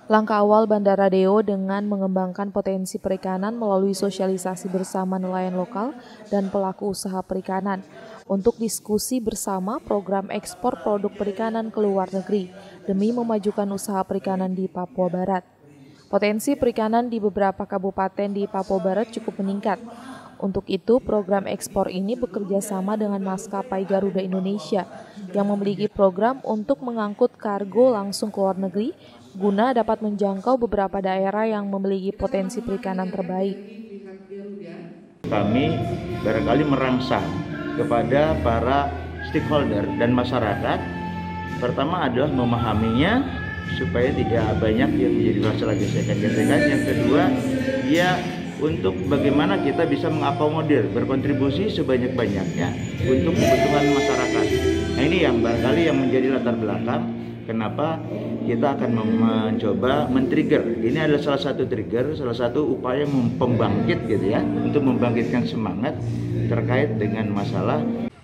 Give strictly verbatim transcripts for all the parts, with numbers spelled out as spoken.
Langkah awal Bandara Deo dengan mengembangkan potensi perikanan melalui sosialisasi bersama nelayan lokal dan pelaku usaha perikanan untuk diskusi bersama program ekspor produk perikanan ke luar negeri demi memajukan usaha perikanan di Papua Barat. Potensi perikanan di beberapa kabupaten di Papua Barat cukup meningkat. Untuk itu, program ekspor ini bekerja sama dengan maskapai Garuda Indonesia yang memiliki program untuk mengangkut kargo langsung ke luar negeri guna dapat menjangkau beberapa daerah yang memiliki potensi perikanan terbaik. Kami barangkali merangsang kepada para stakeholder dan masyarakat, pertama adalah memahaminya supaya tidak banyak yang menjadi masalah gesekan-gesekan. Yang kedua, ya untuk bagaimana kita bisa mengakomodir, berkontribusi sebanyak-banyaknya untuk kebutuhan masyarakat. Nah, ini yang barangkali yang menjadi latar belakang kenapa kita akan mencoba men-trigger. Ini adalah salah satu trigger, salah satu upaya pembangkit gitu ya, untuk membangkitkan semangat terkait dengan masalah.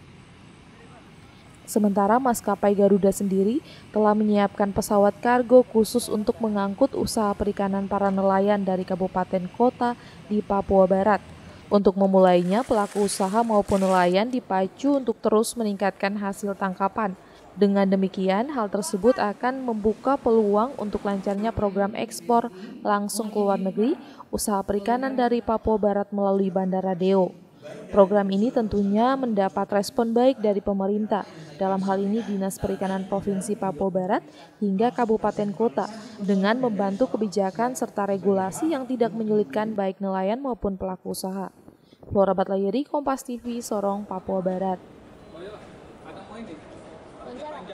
Sementara maskapai Garuda sendiri telah menyiapkan pesawat kargo khusus untuk mengangkut usaha perikanan para nelayan dari kabupaten kota di Papua Barat. Untuk memulainya, pelaku usaha maupun nelayan dipacu untuk terus meningkatkan hasil tangkapan. Dengan demikian, hal tersebut akan membuka peluang untuk lancarnya program ekspor langsung ke luar negeri usaha perikanan dari Papua Barat melalui Bandara Deo. Program ini tentunya mendapat respon baik dari pemerintah, dalam hal ini Dinas Perikanan Provinsi Papua Barat hingga kabupaten kota, dengan membantu kebijakan serta regulasi yang tidak menyulitkan baik nelayan maupun pelaku usaha. Flora Batlayeri, Kompas T V, Sorong, Papua Barat.